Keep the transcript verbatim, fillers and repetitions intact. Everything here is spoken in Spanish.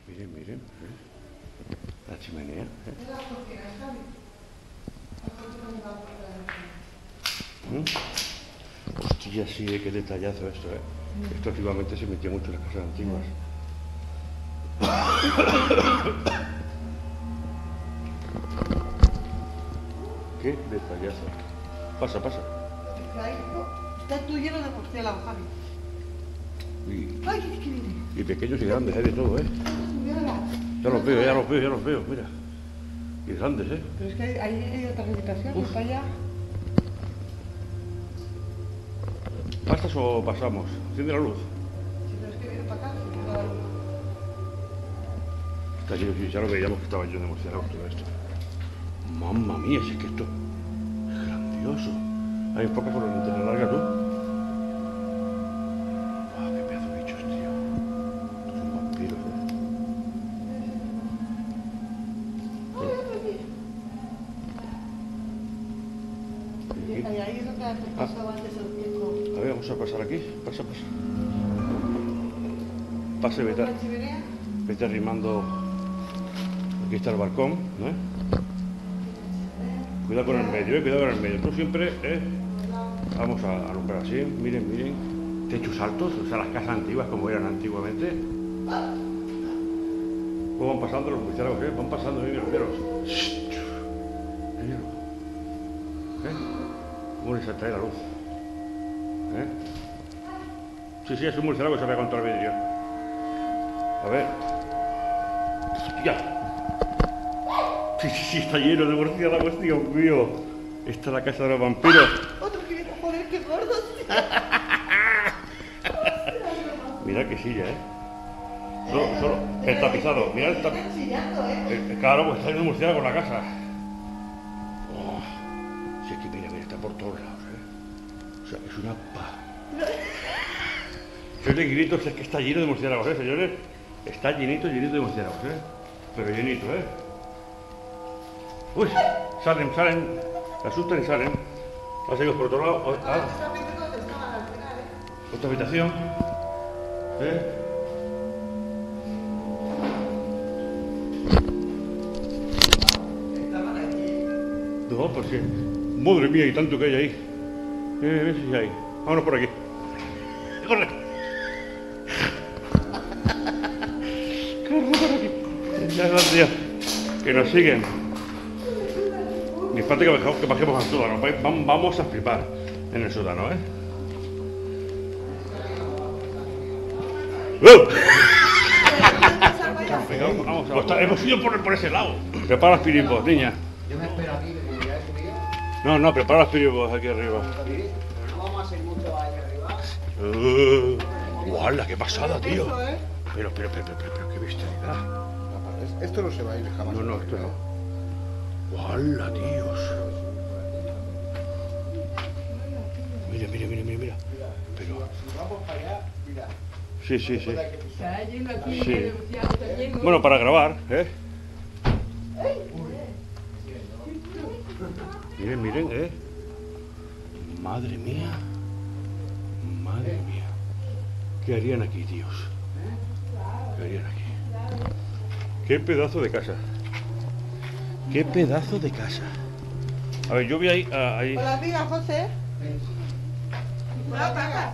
Miren, miren. ¿eh? La chimenea. ¿eh? ¿Mm? Hostia, sí, eh, qué detallazo esto, ¿eh? Mm. Esto antiguamente se metía mucho en las casas antiguas. Qué detallazo. Pasa, pasa. Está tú lleno de murciélagos, Javi. Y, Ay, es que viene. Y pequeños y grandes, hay de todo, ¿eh? Ya los veo, ya los veo, ya los veo, mira. Y grandes, ¿eh? Pero es que hay, hay, hay otras habitaciones para allá. ¿Pasas o pasamos? Enciende la luz. Si no es que viene para acá, se queda la luz. Está lleno, sí, ya lo veíamos que estaba lleno de murciélagos todo esto. Mamma mía, si es que esto es grandioso. Hay pocas con la linterna larga, tú. ¡Wow, qué pedazo de bichos, tío! Estos son vampiros, ¿eh? Y ahí es donde has pasado antes el viejo. A ver, vamos a pasar aquí. Pasa, pasa. Pase, vete, vete arrimando. Aquí está el balcón, ¿no? Cuidado con el medio, ¿eh? Cuidado con el medio. Tú siempre, ¿eh? Vamos a alumbrar así. Miren, miren. Techos altos, o sea, las casas antiguas como eran antiguamente. ¿Cómo van pasando los murciélagos, eh? Van pasando, miren, miren. Miren. ¿Eh? ¿Cómo les atrae la luz? ¿Eh? Sí, sí, es un murciélago que se ve contra el vidrio. A ver. ¡Hostia! Sí, sí, sí, está lleno de murciélagos, Dios mío. Esta es la casa de los vampiros. Otro que viene, joder, qué gordo, tío. Mira qué silla, ¿eh? Solo, solo, el tapizado, mira el tapizado. Eh, claro, pues está lleno de murciélagos en la casa. Oh, sí, aquí, mira, mira, está por todos lados, ¿eh? O sea, es una pa. Si de gritos, es que está lleno de murciélagos, ¿eh, señores? Está llenito, llenito de murciélagos, ¿eh? Pero llenito, ¿eh? Uy, salen, salen, se asustan y salen. Ahora seguimos por otro lado. Ah, otra habitación. ¿Eh? No, pues sí. Madre mía, y tanto que hay ahí. Eh, a ver si hay. Vámonos por aquí. ¡Corre! ¡Corre por aquí! Ya, gracias. Que nos siguen. Ni falta que bajemos, que bajemos al sótano. Vamos a flipar en el sótano, ¿eh? ¡Uh! Vamos, vamos, vamos. Hemos ido por, por ese lado. Prepara los piripos, niña. Yo me espero aquí, que ya he subido. No, no, prepara los piripos aquí arriba. Sí, pero no vamos a hacer mucho ahí arriba. Uh, ¡Guala, qué pasada, tío! Pero, pero, pero, pero, pero, qué bestialidad. Esto no se va a ir jamás. No, no, esto no. ¡Guala, tíos! Mira, mira, mira, mira, mira. Pero... Si vamos para allá, mira. Sí, sí, sí. Está lleno aquí, Sí. está lleno. Bueno, para grabar, ¿eh? Miren, miren, ¿eh? Madre mía. Madre mía. ¿Qué harían aquí, tíos? ¿Qué harían aquí? ¡Qué pedazo de casa! ¡Qué pedazo de casa! A ver, yo voy ahí... A, ahí. Hola, amiga, José. Hola, papá.